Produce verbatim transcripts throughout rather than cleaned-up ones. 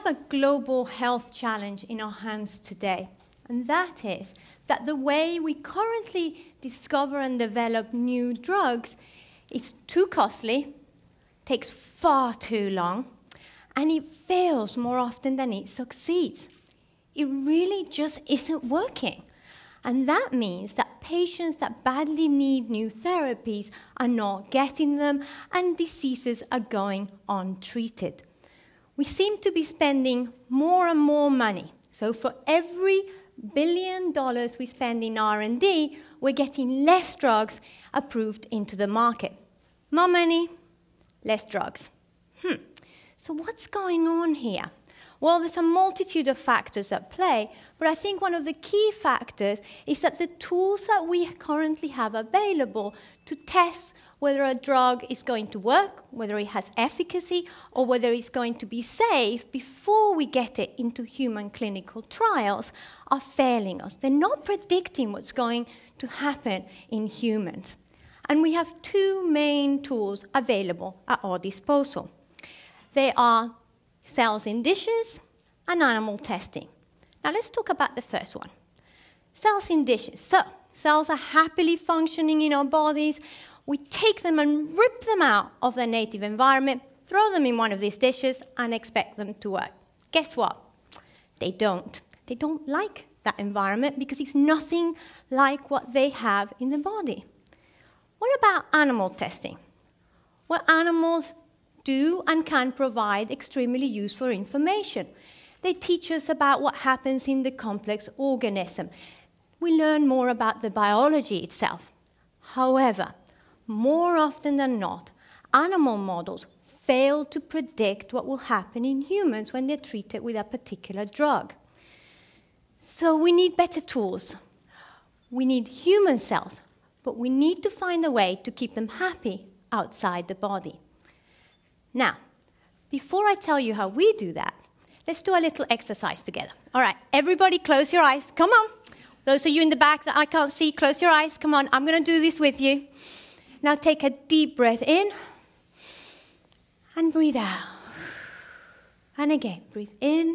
have a global health challenge in our hands today, and that is that the way we currently discover and develop new drugs is too costly, takes far too long, and it fails more often than it succeeds. It really just isn't working. And that means that patients that badly need new therapies are not getting them, and diseases are going untreated. We seem to be spending more and more money. So for every billion dollars we spend in R and D, we're getting less drugs approved into the market. More money, less drugs. Hmm. So what's going on here? Well, there's a multitude of factors at play, but I think one of the key factors is that the tools that we currently have available to test whether a drug is going to work, whether it has efficacy, or whether it's going to be safe before we get it into human clinical trials are failing us. They're not predicting what's going to happen in humans. And we have two main tools available at our disposal. They are cells in dishes and animal testing. Now let's talk about the first one. Cells in dishes. So, cells are happily functioning in our bodies. We take them and rip them out of their native environment, throw them in one of these dishes, and expect them to work. Guess what? They don't. They don't like that environment because it's nothing like what they have in the body. What about animal testing? Well, animals do and can provide extremely useful information. They teach us about what happens in the complex organism. We learn more about the biology itself. However, more often than not, animal models fail to predict what will happen in humans when they're treated with a particular drug. So we need better tools. We need human cells, but we need to find a way to keep them happy outside the body. Now, before I tell you how we do that, let's do a little exercise together. All right, everybody close your eyes. Come on. Those of you in the back that I can't see, close your eyes. Come on, I'm going to do this with you. Now take a deep breath in and breathe out. And again, breathe in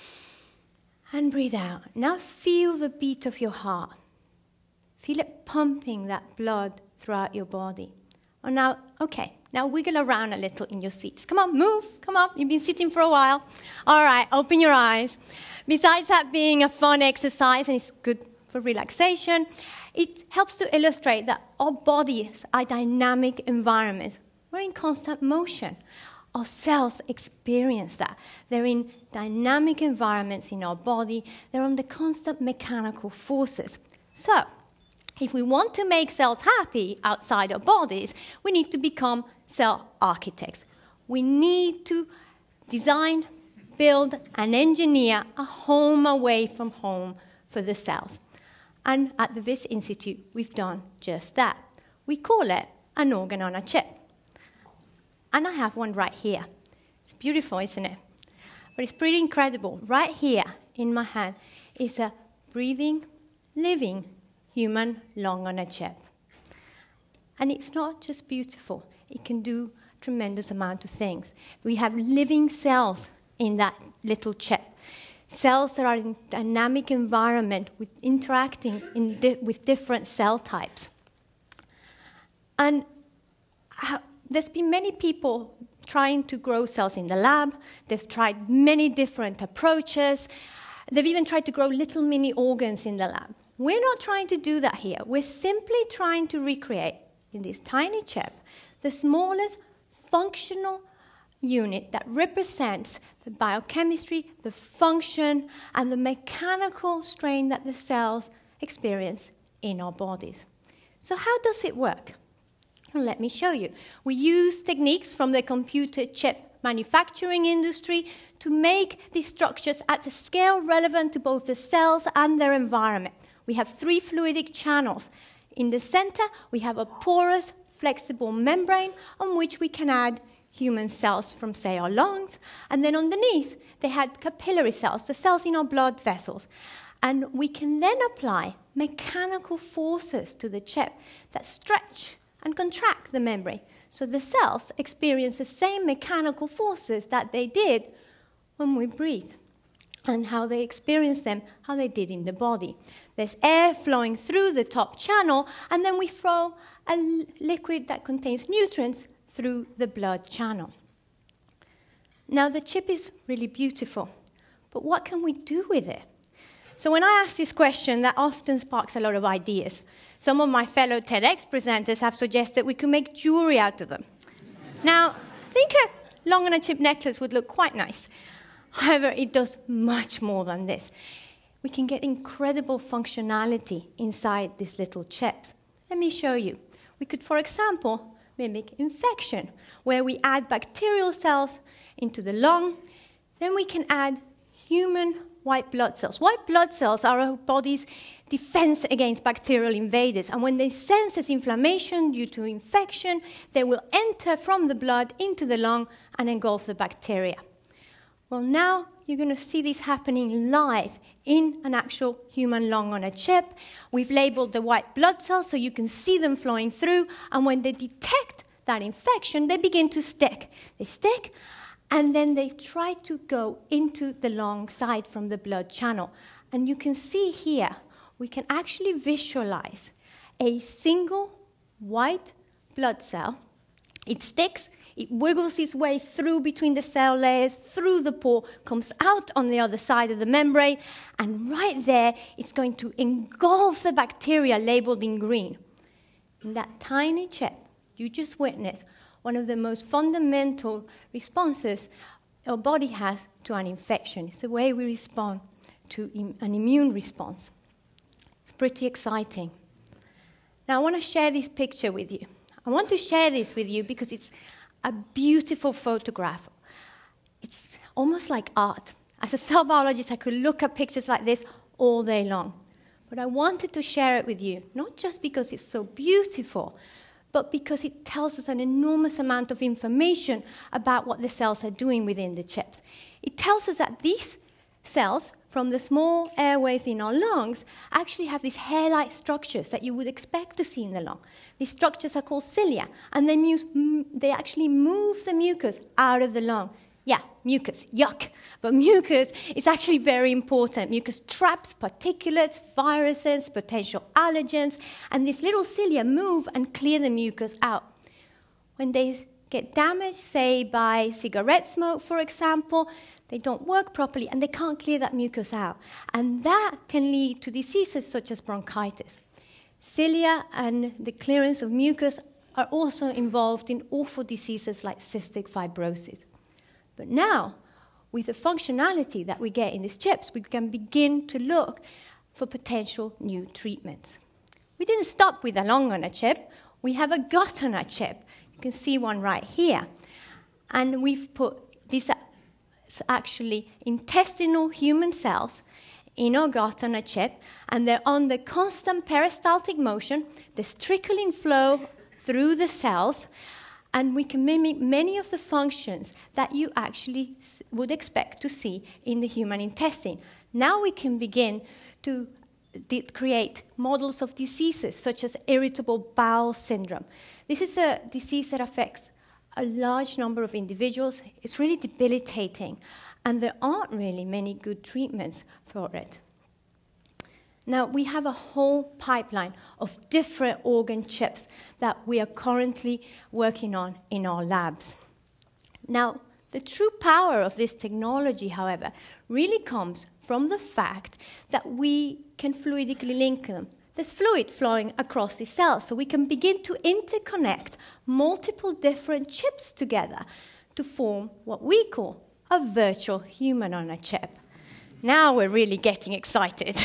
and breathe out. Now feel the beat of your heart. Feel it pumping that blood throughout your body. Oh, now, okay. Now wiggle around a little in your seats. Come on, move. Come on. You've been sitting for a while. All right, open your eyes. Besides that being a fun exercise, and it's good for relaxation, it helps to illustrate that our bodies are dynamic environments. We're in constant motion. Our cells experience that. They're in dynamic environments in our body. They're under constant mechanical forces. So, if we want to make cells happy outside our bodies, we need to become cell architects. We need to design, build, and engineer a home away from home for the cells. And at the Wyss Institute, we've done just that. We call it an organ on a chip. And I have one right here. It's beautiful, isn't it? But it's pretty incredible. Right here in my hand is a breathing, living human lung on a chip. And it's not just beautiful. It can do a tremendous amount of things. We have living cells in that little chip. Cells that are in dynamic environment with interacting in di with different cell types. And uh, there's been many people trying to grow cells in the lab. They've tried many different approaches. They've even tried to grow little mini organs in the lab. We're not trying to do that here. We're simply trying to recreate, in this tiny chip, the smallest functional unit that represents the biochemistry, the function, and the mechanical strain that the cells experience in our bodies. So how does it work? Well, let me show you. We use techniques from the computer chip manufacturing industry to make these structures at a scale relevant to both the cells and their environment. We have three fluidic channels. In the center, we have a porous, flexible membrane on which we can add human cells from, say, our lungs. And then underneath, they had capillary cells, the cells in our blood vessels. And we can then apply mechanical forces to the chip that stretch and contract the membrane. So the cells experience the same mechanical forces that they did when we breathe, and how they experience them, how they did in the body. There's air flowing through the top channel, and then we throw a liquid that contains nutrients through the blood channel. Now, the chip is really beautiful, but what can we do with it? So when I ask this question, that often sparks a lot of ideas. Some of my fellow TEDx presenters have suggested we could make jewelry out of them. Now, I think a long-on-a-chip necklace would look quite nice. However, it does much more than this. We can get incredible functionality inside these little chips. Let me show you. We could, for example, mimic infection, where we add bacterial cells into the lung. Then we can add human white blood cells. White blood cells are our body's defense against bacterial invaders. And when they sense this inflammation due to infection, they will enter from the blood into the lung and engulf the bacteria. Well, now you're going to see this happening live in an actual human lung on a chip. We've labeled the white blood cells so you can see them flowing through. And when they detect that infection, they begin to stick. They stick, and then they try to go into the lung side from the blood channel. And you can see here, we can actually visualize a single white blood cell. It sticks. It wiggles its way through between the cell layers, through the pore, comes out on the other side of the membrane, and right there, it's going to engulf the bacteria labeled in green. In that tiny chip, you just witnessed one of the most fundamental responses our body has to an infection. It's the way we respond to im- an immune response. It's pretty exciting. Now, I want to share this picture with you. I want to share this with you because it's a beautiful photograph. It's almost like art. As a cell biologist, I could look at pictures like this all day long. But I wanted to share it with you, not just because it's so beautiful, but because it tells us an enormous amount of information about what the cells are doing within the chips. It tells us that these cells from the small airways in our lungs actually have these hair-like structures that you would expect to see in the lung. These structures are called cilia, and they, muse, they actually move the mucus out of the lung. Yeah, mucus, yuck. But mucus is actually very important. Mucus traps particulates, viruses, potential allergens, and these little cilia move and clear the mucus out. When they get damaged, say by cigarette smoke, for example, they don't work properly and they can't clear that mucus out. And that can lead to diseases such as bronchitis. Cilia and the clearance of mucus are also involved in awful diseases like cystic fibrosis. But now, with the functionality that we get in these chips, we can begin to look for potential new treatments. We didn't stop with a lung on a chip. We have a gut on a chip. You can see one right here. And we've put these actually intestinal human cells in our gut on a chip, and they're on the constant peristaltic motion. There's trickling flow through the cells, and we can mimic many of the functions that you actually would expect to see in the human intestine. Now we can begin to create models of diseases such as irritable bowel syndrome. This is a disease that affects a large number of individuals. It's really debilitating, and there aren't really many good treatments for it. Now, we have a whole pipeline of different organ chips that we are currently working on in our labs. Now, the true power of this technology, however, really comes from the fact that we can fluidically link them. There's fluid flowing across the cells, so we can begin to interconnect multiple different chips together to form what we call a virtual human on a chip. Now we're really getting excited.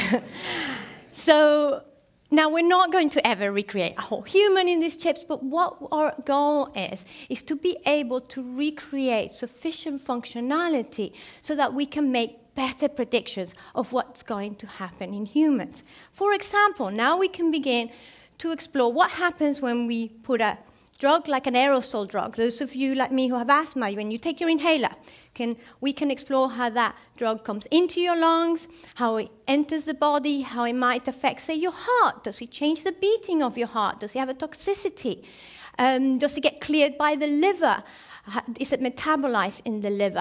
So now we're not going to ever recreate a whole human in these chips, but what our goal is, is to be able to recreate sufficient functionality so that we can make better predictions of what's going to happen in humans. For example, now we can begin to explore what happens when we put a drug like an aerosol drug. Those of you like me who have asthma, when you take your inhaler, can, we can explore how that drug comes into your lungs, how it enters the body, how it might affect, say, your heart. Does it change the beating of your heart? Does it have a toxicity? Um, does it get cleared by the liver? Is it metabolized in the liver?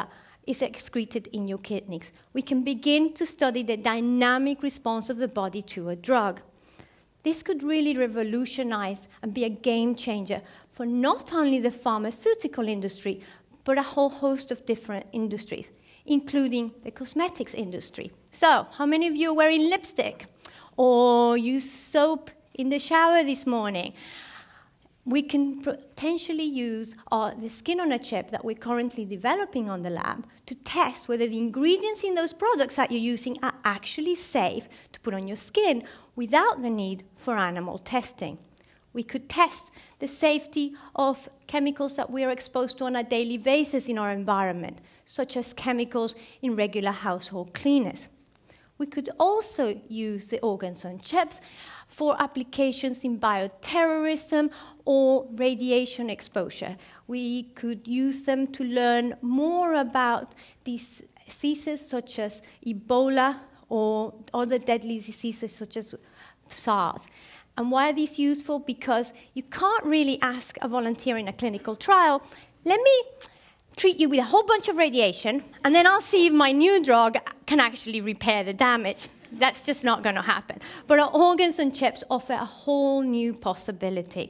is excreted in your kidneys. We can begin to study the dynamic response of the body to a drug. This could really revolutionize and be a game changer for not only the pharmaceutical industry, but a whole host of different industries, including the cosmetics industry. So, how many of you are wearing lipstick or use soap in the shower this morning? We can potentially use uh, the skin on a chip that we're currently developing on the lab to test whether the ingredients in those products that you're using are actually safe to put on your skin without the need for animal testing. We could test the safety of chemicals that we are exposed to on a daily basis in our environment, such as chemicals in regular household cleaners. We could also use the organs on chips for applications in bioterrorism or radiation exposure. We could use them to learn more about these diseases such as Ebola or other deadly diseases such as SARS. And why are these useful? Because you can't really ask a volunteer in a clinical trial, let me treat you with a whole bunch of radiation, and then I'll see if my new drug can actually repair the damage. That's just not going to happen. But our organs and chips offer a whole new possibility.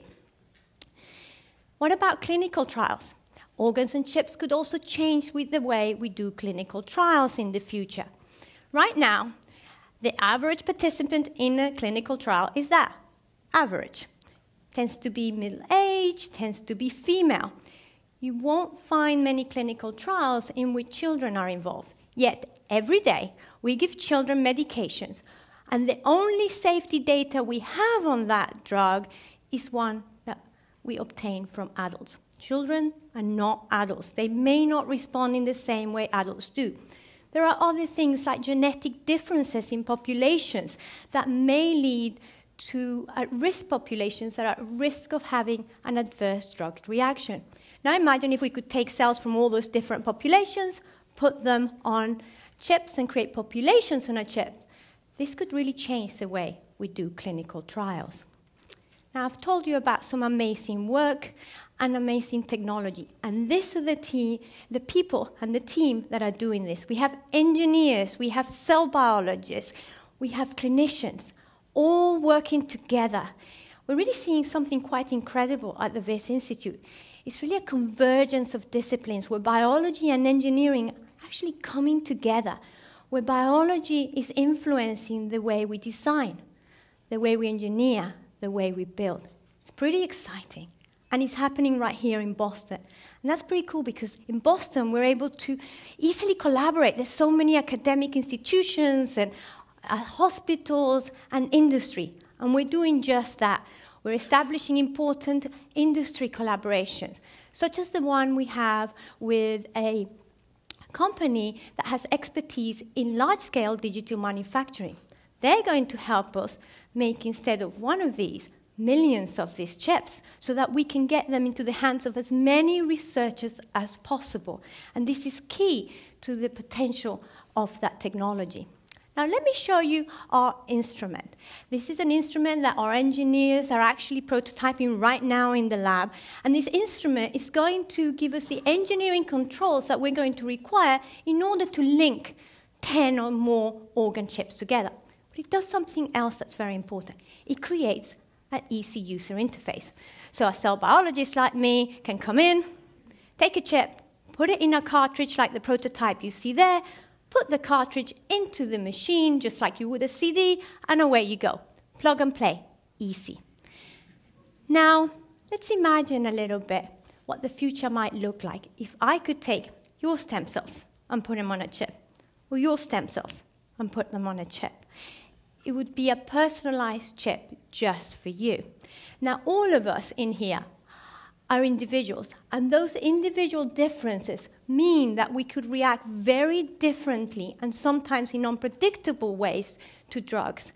What about clinical trials? Organs and chips could also change with the way we do clinical trials in the future. Right now, the average participant in a clinical trial is that, average. Tends to be middle-aged, tends to be female. You won't find many clinical trials in which children are involved. Yet, every day, we give children medications, and the only safety data we have on that drug is one that we obtain from adults. Children are not adults. They may not respond in the same way adults do. There are other things like genetic differences in populations that may lead to at-risk populations that are at risk of having an adverse drug reaction. Now imagine if we could take cells from all those different populations, put them on chips and create populations on a chip. This could really change the way we do clinical trials. Now I've told you about some amazing work and amazing technology, and these are the, te- the people and the team that are doing this. We have engineers, we have cell biologists, we have clinicians, all working together. We're really seeing something quite incredible at the Wyss Institute. It's really a convergence of disciplines where biology and engineering are actually coming together, where biology is influencing the way we design, the way we engineer, the way we build. It's pretty exciting. And it's happening right here in Boston. And that's pretty cool because in Boston, we're able to easily collaborate. There's so many academic institutions and uh, hospitals and industry. And we're doing just that. We're establishing important industry collaborations, such as the one we have with a company that has expertise in large-scale digital manufacturing. They're going to help us make, instead of one of these, millions of these chips so that we can get them into the hands of as many researchers as possible. And this is key to the potential of that technology. Now let me show you our instrument. This is an instrument that our engineers are actually prototyping right now in the lab. And this instrument is going to give us the engineering controls that we're going to require in order to link ten or more organ chips together. But it does something else that's very important. It creates an easy user interface. So a cell biologist like me can come in, take a chip, put it in a cartridge like the prototype you see there, put the cartridge into the machine just like you would a C D, and away you go. Plug and play, easy. Now, let's imagine a little bit what the future might look like if I could take your stem cells and put them on a chip, or your stem cells and put them on a chip. It would be a personalized chip just for you. Now, all of us in here are individuals, and those individual differences mean that we could react very differently and sometimes in unpredictable ways to drugs.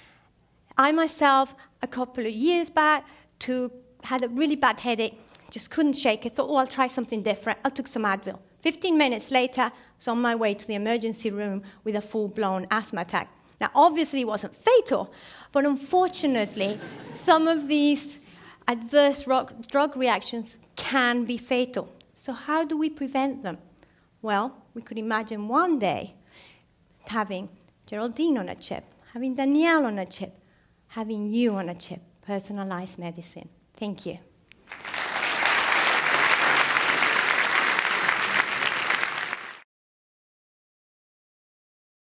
I myself, a couple of years back, took, had a really bad headache, just couldn't shake it, thought, oh, I'll try something different. I took some Advil. fifteen minutes later, I was on my way to the emergency room with a full-blown asthma attack. Now, obviously, it wasn't fatal, but unfortunately, some of these adverse drug reactions can be fatal. So how do we prevent them? Well, we could imagine one day having Geraldine on a chip, having Danielle on a chip, having you on a chip, personalized medicine. Thank you.